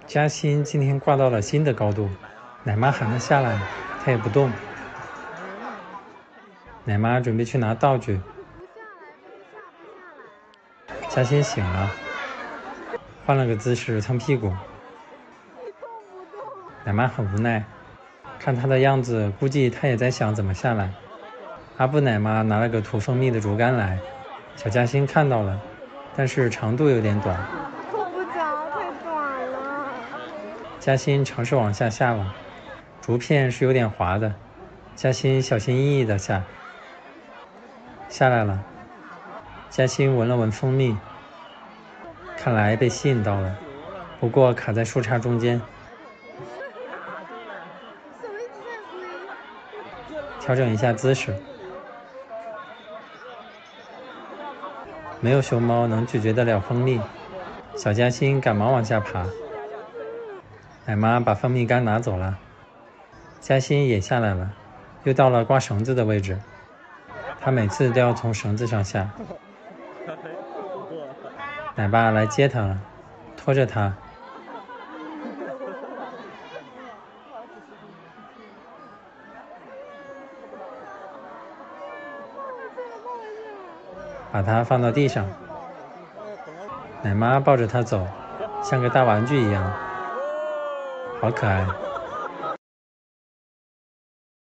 嘉欣今天挂到了新的高度，奶妈喊他下来，他也不动。奶妈准备去拿道具，嘉欣醒了，换了个姿势蹭屁股。奶妈很无奈，看他的样子，估计他也在想怎么下来。阿布奶妈拿了个涂蜂蜜的竹竿来，小嘉欣看到了，但是长度有点短， 够不着，太短了。 嘉欣尝试往下下了，竹片是有点滑的，嘉欣小心翼翼地下来了。嘉欣闻了闻蜂蜜，看来被吸引到了，不过卡在树杈中间。调整一下姿势，没有熊猫能咀嚼得了蜂蜜。小嘉欣赶忙往下爬，奶妈把蜂蜜干拿走了，嘉欣也下来了，又到了挂绳子的位置。他每次都要从绳子上下。奶爸来接他了，拖着他。把它放到地上，奶妈抱着它走，像个大玩具一样，好可爱。